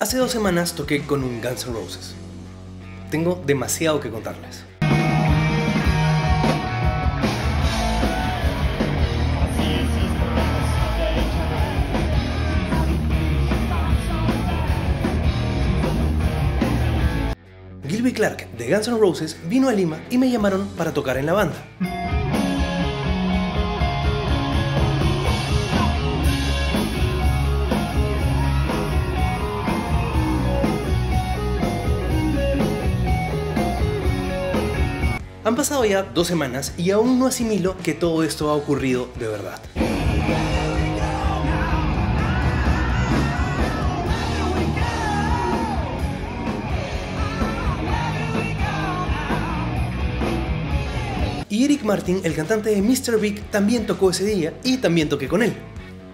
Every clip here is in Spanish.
Hace 2 semanas toqué con un Guns N' Roses. Tengo demasiado que contarles. Gilby Clarke de Guns N' Roses vino a Lima y me llamaron para tocar en la banda. Han pasado ya 2 semanas y aún no asimilo que todo esto ha ocurrido de verdad. Y Eric Martin, el cantante de Mr. Big, también tocó ese día y también toqué con él.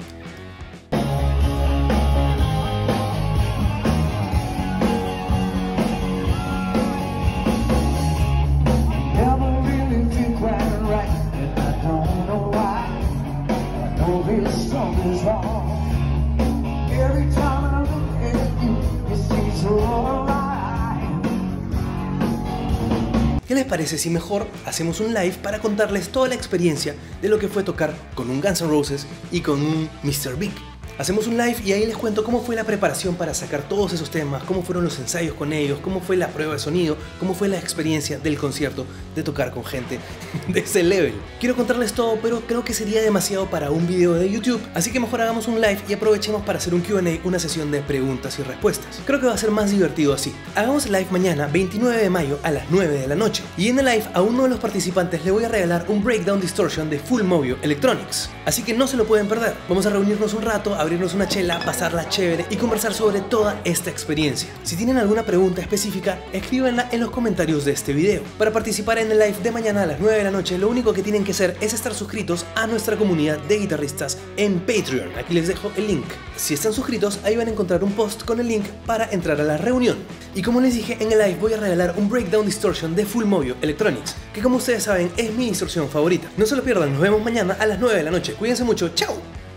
¿Qué les parece si mejor hacemos un live para contarles toda la experiencia de lo que fue tocar con un Guns N' Roses y con un Mr. Big? Hacemos un live y ahí les cuento cómo fue la preparación para sacar todos esos temas, cómo fueron los ensayos con ellos, cómo fue la prueba de sonido, cómo fue la experiencia del concierto de tocar con gente de ese level. Quiero contarles todo, pero creo que sería demasiado para un video de YouTube, así que mejor hagamos un live y aprovechemos para hacer un Q&A, una sesión de preguntas y respuestas. Creo que va a ser más divertido así. Hagamos el live mañana, 29 de mayo a las 9 de la noche. Y en el live a uno de los participantes le voy a regalar un Breakdown Distortion de Full Movio Electronics. Así que no se lo pueden perder. Vamos a reunirnos un rato, abrirnos una chela, pasarla chévere y conversar sobre toda esta experiencia. Si tienen alguna pregunta específica, escríbanla en los comentarios de este video. Para participar en el live de mañana a las 9 de la noche, lo único que tienen que hacer es estar suscritos a nuestra comunidad de guitarristas en Patreon. Aquí les dejo el link. Si están suscritos, ahí van a encontrar un post con el link para entrar a la reunión. Y como les dije, en el live voy a regalar un Breakdown Distortion de Full Movio Electronics, que como ustedes saben es mi distorsión favorita. No se lo pierdan, nos vemos mañana a las 9 de la noche. Cuídense mucho, ¡chao!